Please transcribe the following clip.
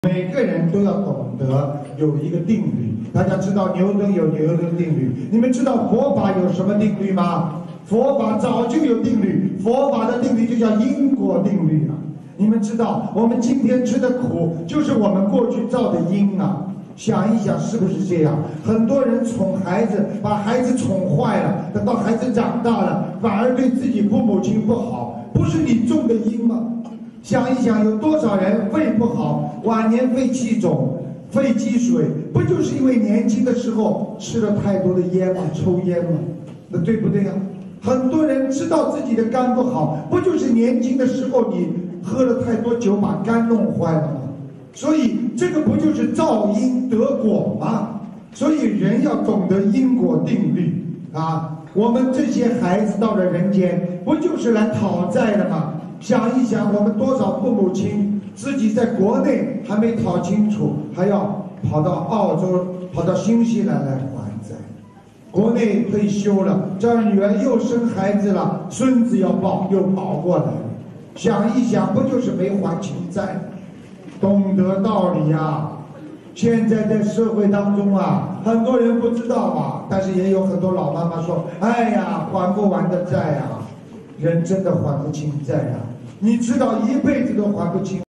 每个人都要懂得有一个定律。大家知道牛顿有牛顿定律，你们知道佛法有什么定律吗？佛法早就有定律，佛法的定律就叫因果定律啊。你们知道我们今天吃的苦，就是我们过去造的因啊。想一想是不是这样？很多人宠孩子，把孩子宠坏了，等到孩子长大了，反而对自己父母亲不好，不是你种的因吗？想一想，有多少人肺不好，晚年肺气肿、肺积水，不就是因为年轻的时候吃了太多的烟吗？抽烟吗？那对不对呀？很多人知道自己的肝不好，不就是年轻的时候你喝了太多酒，把肝弄坏了吗？所以这个不就是造因得果吗？所以人要懂得因果定律啊！我们这些孩子到了人间，不就是来讨债的吗？想一想，我们多少父母亲自己在国内还没讨清楚，还要跑到澳洲、跑到新西兰来还债。国内退休了，这儿女儿又生孩子了，孙子要抱，又跑过来了。想一想，不就是没还清债？懂得道理啊！现在在社会当中啊，很多人不知道啊，但是也有很多老妈妈说：“哎呀，还不完的债啊！”人真的还不清债啊！你知道一辈子都还不清。